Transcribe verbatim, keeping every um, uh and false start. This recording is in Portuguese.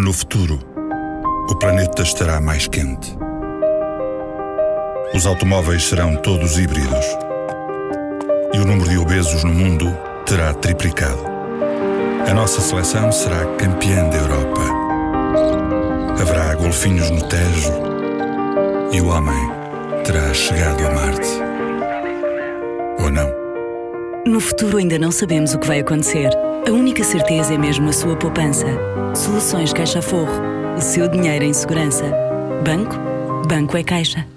No futuro, o planeta estará mais quente. Os automóveis serão todos híbridos. E o número de obesos no mundo terá triplicado. A nossa seleção será campeã da Europa. Haverá golfinhos no Tejo e o homem terá chegado a Marte. Ou não? No futuro ainda não sabemos o que vai acontecer. A única certeza é mesmo a sua poupança. Soluções Caixa Forro. O seu dinheiro em segurança. Banco? Banco é Caixa.